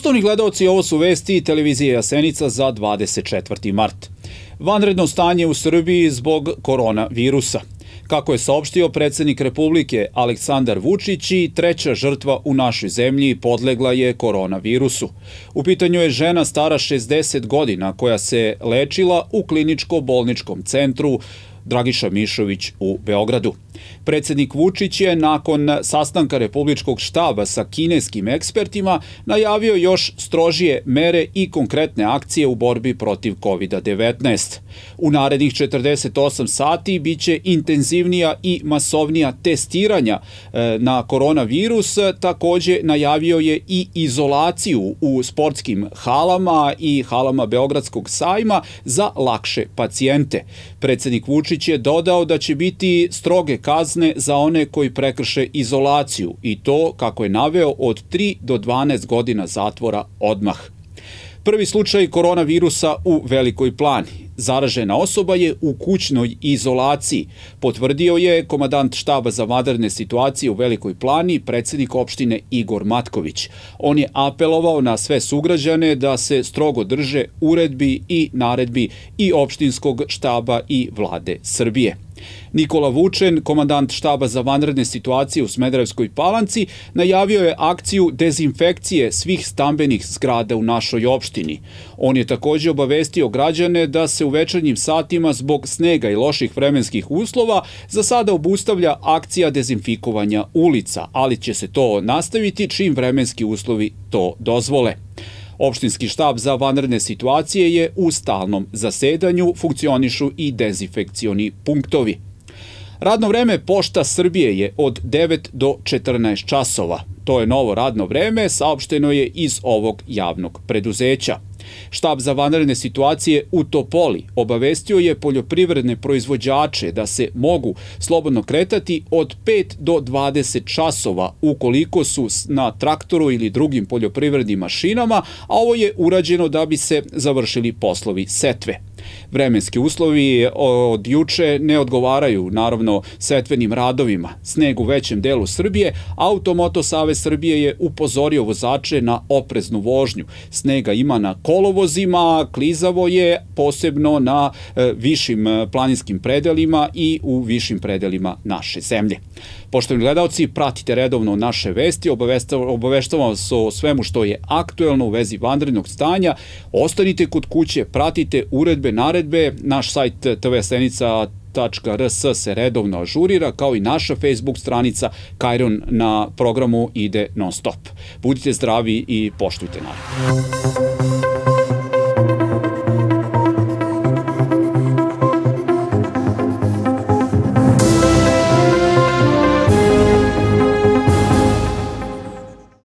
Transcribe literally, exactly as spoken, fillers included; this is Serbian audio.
Poštovani gledaoci, ovo su vesti televizije Jasenica za dvadeset četvrti mart. Vanredno stanje u Srbiji zbog koronavirusa. Kako je saopštio predsjednik Republike Aleksandar Vučić, i treća žrtva u našoj zemlji podlegla je koronavirusu. U pitanju je žena stara šezdeset godina koja se lečila u kliničko-bolničkom centru Dragiša Mišović u Beogradu. Predsjednik Vučić je nakon sastanka Republičkog štaba sa kineskim ekspertima najavio još strožije mere i konkretne akcije u borbi protiv kovid devetnaest. U narednih četrdeset osam sati biće intenzivnija i masovnija testiranja na koronavirus. Također najavio je i izolaciju u sportskim halama i halama Beogradskog sajma za lakše pacijente. Predsjednik Vučić je dodao da će biti stroge kazne za one koji prekrše izolaciju i to, kako je naveo, od tri do dvanaest godina zatvora odmah. Prvi slučaj koronavirusa u Velikoj Plani. Zaražena osoba je u kućnoj izolaciji, potvrdio je komandant štaba za vanredne situacije u Velikoj Plani, predsjednik opštine Igor Matković. On je apelovao na sve sugrađane da se strogo drže uredbi i naredbi i opštinskog štaba i vlade Srbije. Nikola Vučen, komandant štaba za vanredne situacije u Smederevskoj Palanci, najavio je akciju dezinfekcije svih stambenih zgrada u našoj opštini. On je također obavestio građane da se u večernjim satima zbog snega i loših vremenskih uslova za sada obustavlja akcija dezinfikovanja ulica, ali će se to nastaviti čim vremenski uslovi to dozvole. Opštinski štab za vanredne situacije je u stalnom zasedanju, funkcionišu i dezinfekcioni punktovi. Radno vreme Pošta Srbije je od devet do četrnaest časova. To je novo radno vreme, saopšteno je iz ovog javnog preduzeća. Štab za vanredne situacije u Topoli obavestio je poljoprivredne proizvođače da se mogu slobodno kretati od pet do dvadeset časova ukoliko su na traktoru ili drugim poljoprivrednim mašinama, a ovo je urađeno da bi se završili poslovi setve. Vremenski uslovi od juče ne odgovaraju naravno setvenim radovima. Sneg u većem delu Srbije, Automoto Savez Srbije je upozorio vozače na opreznu vožnju. Snega ima na kolovozima, klizavo je posebno na višim planinskim predelima i u višim predelima naše zemlje. Poštovani gledalci, pratite redovno naše vesti, obaveštavam vas o svemu što je aktuelno u vezi vanrednog stanja. Ostanite kod kuće, pratite uredbe, naredbe, naš sajt t v jasenica tačka r s se redovno ažurira, kao i naša Facebook stranica Kajron na programu ide non stop. Budite zdravi i poštujte narod.